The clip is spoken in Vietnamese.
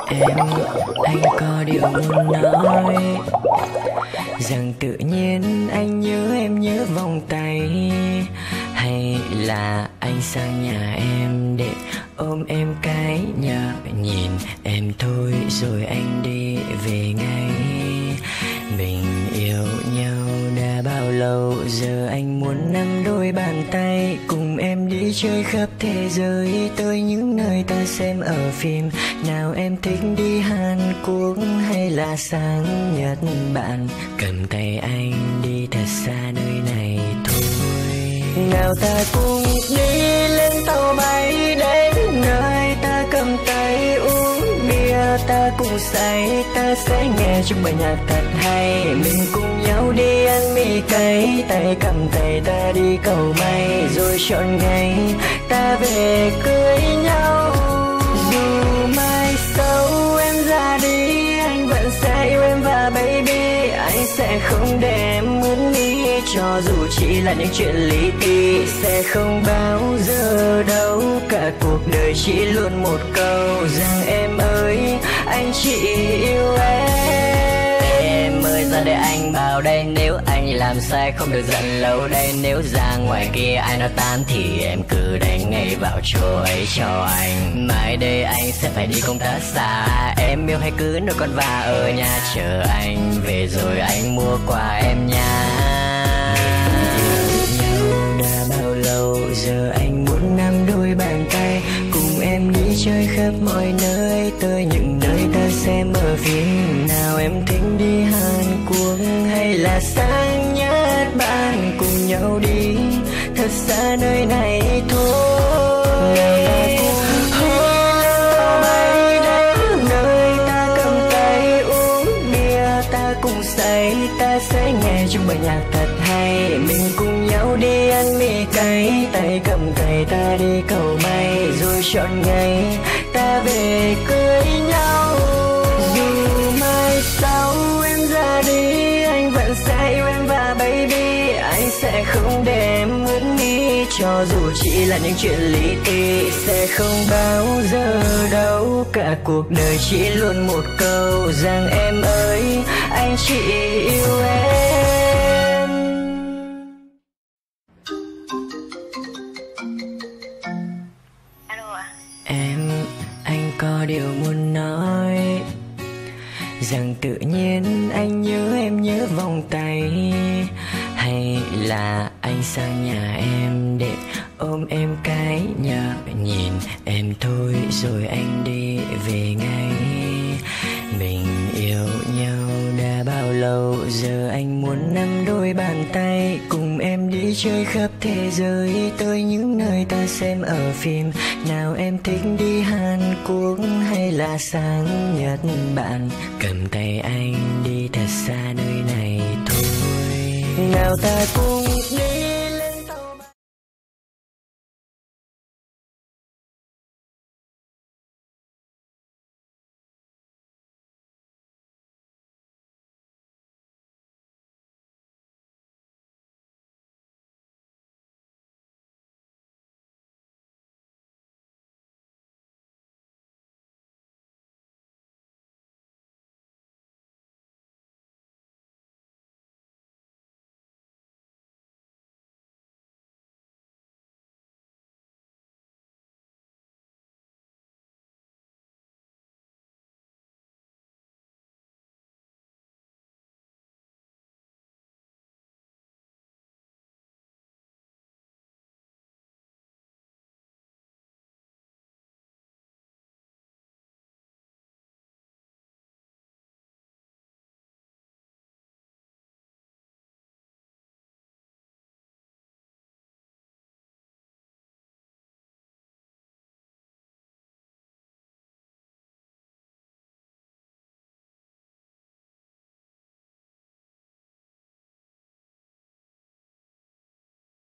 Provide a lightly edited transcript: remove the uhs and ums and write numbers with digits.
Em, anh có điều muốn nói rằng tự nhiên anh nhớ em nhớ vòng tay. Hay là anh sang nhà em để ôm em cái nhờ nhìn em thôi rồi anh đi về ngay. Mình yêu nhau đã bao lâu giờ anh muốn nắm đôi bàn tay cùng em đi chơi khắp thế giới tới những nơi ta xem ở phim. Nào em thích đi Hàn Quốc hay là sang Nhật Bản, cầm tay anh đi thật xa nơi này thôi. Nào ta cùng đi lên tàu bay đến nơi ta cầm tay uống bia, ta cùng say ta sẽ nghe chung bài nhạc thật hay. Mình cùng nhau đi ăn mì cay, tay cầm tay ta đi cầu may, rồi chọn ngày ta về cưới nhau. Dù mai sau em ra đi anh vẫn sẽ yêu em và baby, anh sẽ không để em mất đi cho dù chỉ là những chuyện lý ti. Sẽ không bao giờ đâu cả cuộc đời chỉ luôn một câu rằng em ơi anh chỉ yêu em. Em ơi ra đây anh bảo đây, nếu anh làm sai không được giận lâu đây. Nếu ra ngoài kia ai nói tan thì em cứ đánh ngay vào chỗ ấy cho anh. Mai đây anh sẽ phải đi công tác xa, em yêu hay cứ nuôi con và ở nhà chờ anh về rồi anh mua quà em nha. Giờ anh muốn nắm đôi bàn tay cùng em đi chơi khắp mọi nơi tới những nơi ta xem ở phim. Nào em thích đi Hàn Quốc hay là sang Nhật Bản, cùng nhau đi thật xa nơi này thôi. Nơi ta cầm tay uống bia, ta cùng say ta sẽ nghe chung bài nhạc thật hay. Mình cùng nhau đi ăn mì cay, tay cầm tay ta đi cầu may, rồi chọn ngày ta về cưới nhau. Dù mai sau em ra đi anh vẫn sẽ yêu em và baby, anh sẽ không để em mất đi cho dù chỉ là những chuyện lý ti. Sẽ không bao giờ đâu cả cuộc đời chỉ luôn một câu rằng em ơi anh chỉ yêu em. Em, anh có điều muốn nói rằng tự nhiên anh nhớ em nhớ vòng tay. Hay là anh sang nhà em để ôm em cái nhờ nhìn em thôi rồi anh đi về ngay. Mình yêu nhau đã bao lâu giờ anh muốn nắm đôi bàn tay cùng em đi chơi khắp thế giới tới những nơi ta xem ở phim. Nào em thích đi Hàn Quốc hay là sang Nhật Bản, cầm tay anh đi thật xa nơi này thôi. Nào ta cùng đi